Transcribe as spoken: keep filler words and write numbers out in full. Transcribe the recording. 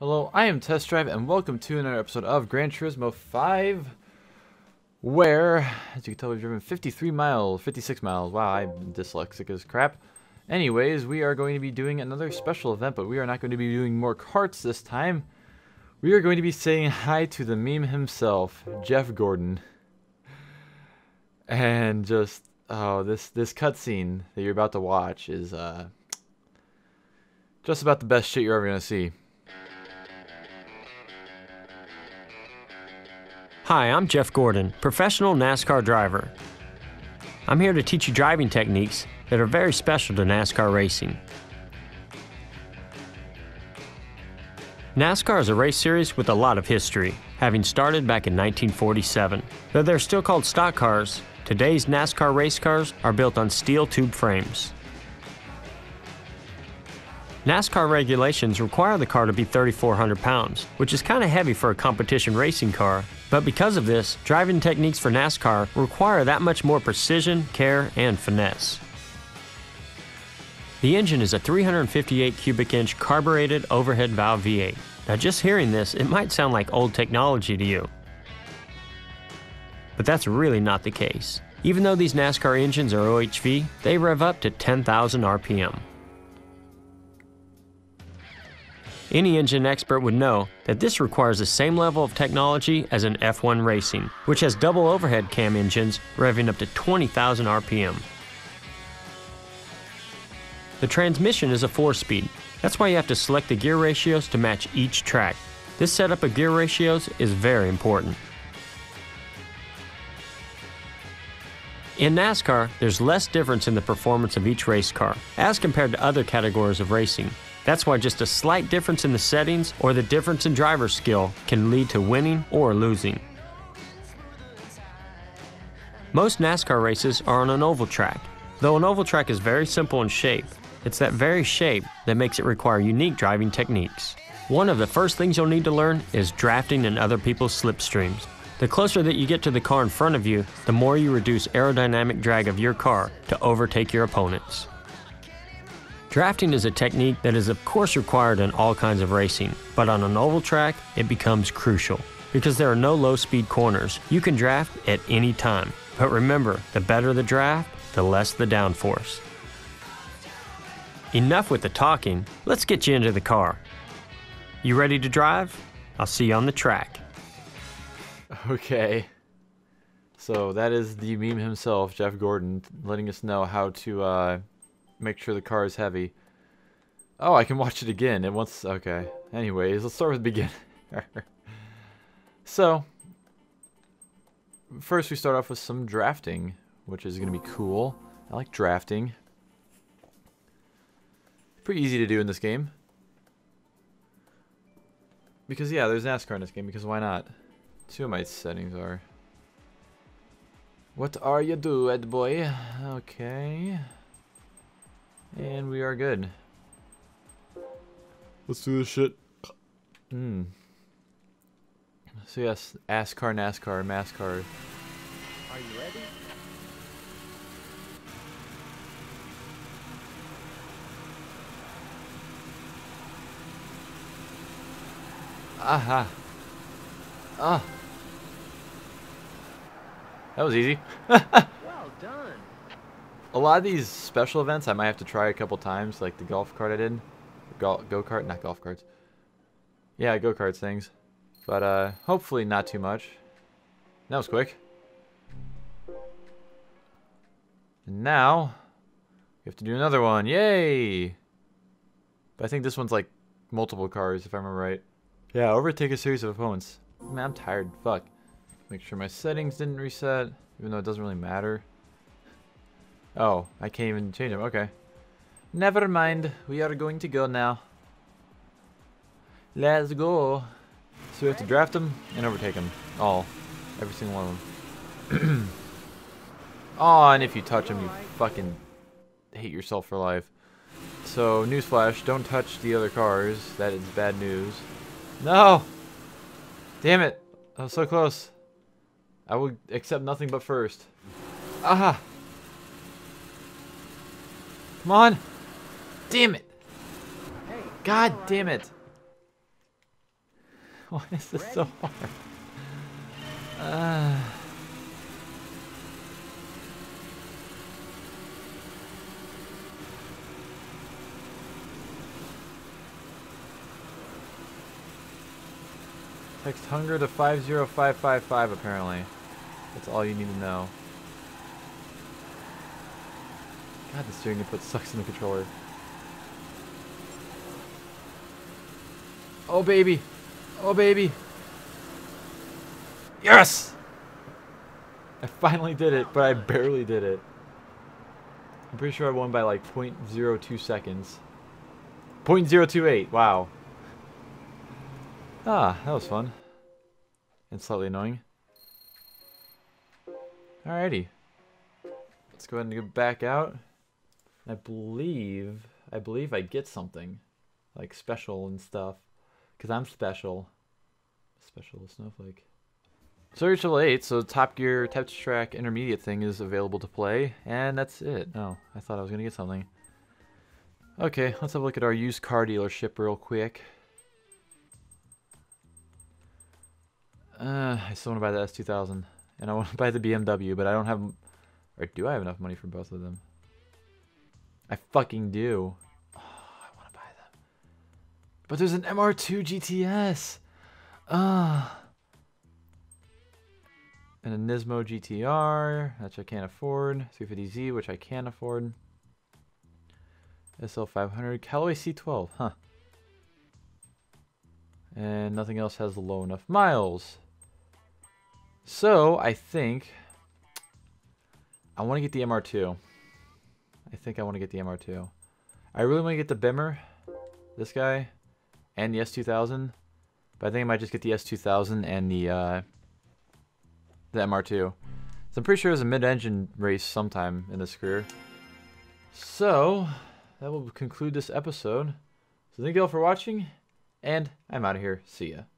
Hello, I am Test Drive, and welcome to another episode of Gran Turismo five, where, as you can tell, we've driven fifty-three miles, fifty-six miles. Wow, I'm dyslexic as crap. Anyways, we are going to be doing another special event, but we are not going to be doing more karts this time. We are going to be saying hi to the meme himself, Jeff Gordon. And just, oh, this, this cutscene that you're about to watch is uh, just about the best shit you're ever going to see. Hi, I'm Jeff Gordon, professional NASCAR driver. I'm here to teach you driving techniques that are very special to NASCAR racing. NASCAR is a race series with a lot of history, having started back in nineteen forty-seven. Though they're still called stock cars, today's NASCAR race cars are built on steel tube frames. NASCAR regulations require the car to be thirty-four hundred pounds, which is kind of heavy for a competition racing car, but because of this, driving techniques for NASCAR require that much more precision, care, and finesse. The engine is a three hundred fifty-eight cubic inch carbureted overhead valve V eight. Now just hearing this, it might sound like old technology to you, but that's really not the case. Even though these NASCAR engines are O H V, they rev up to ten thousand R P M. Any engine expert would know that this requires the same level of technology as an F one racing, which has double overhead cam engines revving up to twenty thousand R P M. The transmission is a four-speed. That's why you have to select the gear ratios to match each track. This setup of gear ratios is very important. In NASCAR, there's less difference in the performance of each race car, as compared to other categories of racing. That's why just a slight difference in the settings or the difference in driver skill can lead to winning or losing. Most NASCAR races are on an oval track. Though an oval track is very simple in shape, it's that very shape that makes it require unique driving techniques. One of the first things you'll need to learn is drafting in other people's slipstreams. The closer that you get to the car in front of you, the more you reduce aerodynamic drag of your car to overtake your opponents. Drafting is a technique that is of course required in all kinds of racing, but on an oval track, it becomes crucial. Because there are no low-speed corners, you can draft at any time. But remember, the better the draft, the less the downforce. Enough with the talking, let's get you into the car. You ready to drive? I'll see you on the track. Okay. So that is the meme himself, Jeff Gordon, letting us know how to uh, make sure the car is heavy. Oh, I can watch it again. It wants. Okay. Anyways, let's start with the beginning. So, first we start off with some drafting, which is going to be cool. I like drafting. Pretty easy to do in this game. Because, yeah, there's NASCAR in this game, because why not? See what my settings are. What are you doing, boy? Okay. And we are good. Let's do this shit. Hmm. So yes, ASCAR, NASCAR, MASCAR. Are you ready? Aha. Ah. That was easy. Well done. A lot of these special events I might have to try a couple times, like the golf cart I did. Go go-kart, not golf carts. Yeah, go-karts things. But uh, hopefully not too much. That was quick. And now, we have to do another one. Yay! But I think this one's like multiple cars, if I remember right. Yeah, overtake a series of opponents. Man, I'm tired. Fuck. Make sure my settings didn't reset, even though it doesn't really matter. Oh, I can't even change them. Okay. Never mind. We are going to go now. Let's go. So we have to draft them and overtake them. All. Every single one of them. Oh, and if you touch them, you fucking hate yourself for life. So, newsflash, don't touch the other cars. That is bad news. No! Damn it. I was so close. I will accept nothing but first. Aha! Come on! Damn it! God damn it! Why is this so hard? Uh... Text hunger to five zero five five five apparently. That's all you need to know. God, the steering input sucks in the controller. Oh baby! Oh baby! Yes! I finally did it, but I barely did it. I'm pretty sure I won by like zero point zero two seconds. zero point zero two eight, wow. Ah, that was fun. And slightly annoying. Alrighty. Let's go ahead and get back out. I believe, I believe I get something. Like special and stuff. Because I'm special. Special snowflake. So here's level eight, so Top Gear Test Track Intermediate thing is available to play. And that's it. Oh, I thought I was going to get something. Okay, let's have a look at our used car dealership real quick. Uh, I still want to buy the S two thousand. And I want to buy the B M W, but I don't have... Or do I have enough money for both of them? I fucking do. Oh, I want to buy them. But there's an M R two G T S! Ah. And a Nismo G T R, which I can't afford. three fifty Z, which I can afford. S L five hundred. Callaway C twelve, huh. And nothing else has low enough miles. So, I think I want to get the M R two. I think I want to get the M R two. I really want to get the Bimmer, this guy, and the S two thousand. But I think I might just get the S two thousand and the uh, the M R two. So I'm pretty sure there's a mid-engine race sometime in this career. So, that will conclude this episode. So thank you all for watching, and I'm out of here. See ya.